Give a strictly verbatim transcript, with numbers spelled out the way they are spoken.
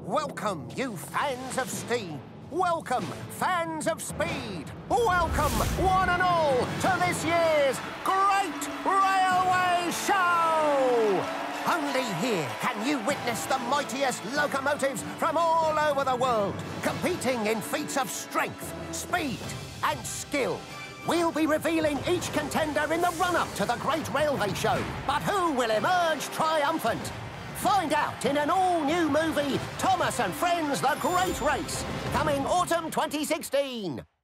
Welcome, you fans of steam. Welcome, fans of speed. Welcome, one and all, to this year's Great Railway Show! Only here can you witness the mightiest locomotives from all over the world, competing in feats of strength, speed and skill. We'll be revealing each contender in the run-up to the Great Railway Show. But who will emerge triumphant? Find out in an all-new movie, Thomas and Friends, The Great Race, coming autumn twenty sixteen.